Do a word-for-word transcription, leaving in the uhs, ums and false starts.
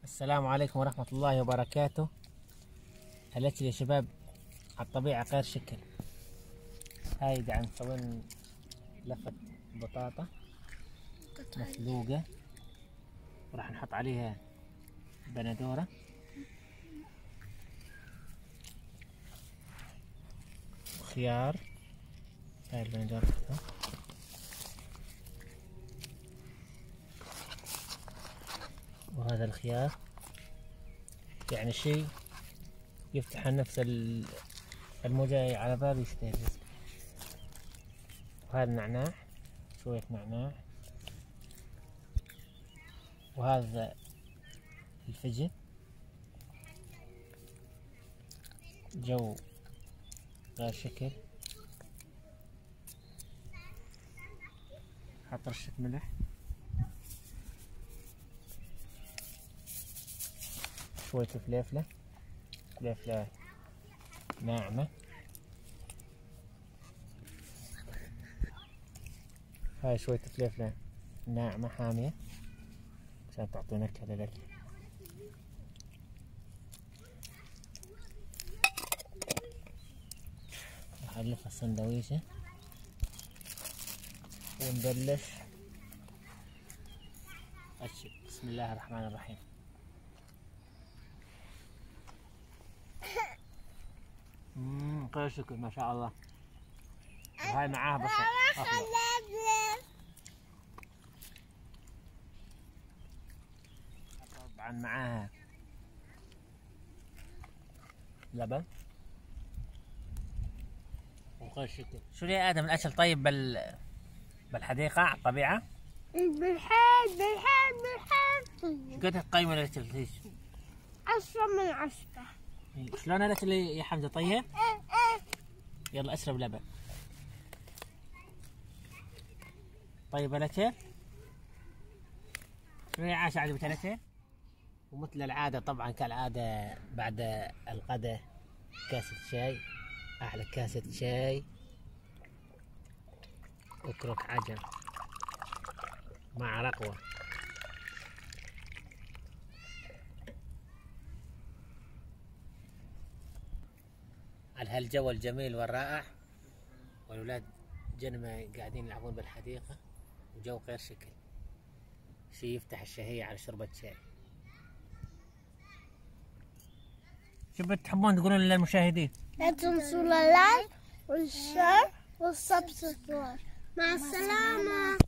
السلام عليكم ورحمة الله وبركاته. الأكل يا شباب على الطبيعة غير شكل. هاي قاعد نسوي لفة بطاطا مسلوقة وراح نحط عليها بندورة وخيار. هاي البندورة وهذا الخيار، يعني شيء يفتح النفس المجاي على بال يشتهي. وهذا النعناع، شوية نعناع، وهذا الفجل. جو غير شكل. حط رشة ملح، شوية فليفلة فليفلة ناعمة. هاي شوية فليفلة ناعمة حامية عشان تعطي نكهة للأكل. راح نلف السندويشة ونبلش أشي. بسم الله الرحمن الرحيم. اممم غير شكل ما شاء الله. وهاي معاها بصل أخضر. طبعا معاها لبن وغير شكل. شو يا آدم الأكل طيب بال بالحديقة على الطبيعة؟ بالحيل بالحيل بالحيل. شو قد تقيم الأكل ليش؟ عشرة من عشرة. شلون الأكل يا حمزة طيب؟ يلا اشرب لبن. طيب الأكل؟ شو يا عاشا عجبك الأكل؟ ومثل العادة طبعا كالعادة بعد الغداء كاسة شاي، أحلى كاسة شاي وكرك عجل مع رقوة. على هالجو الجميل والرائع، والولاد جنما قاعدين يلعبون بالحديقة وجو غير شكل، شي يفتح الشهية على شربة شاي. شو بتحبون تقولون للمشاهدين؟ لا تنسوا اللايك والشير والسبسكرايب. مع السلامة.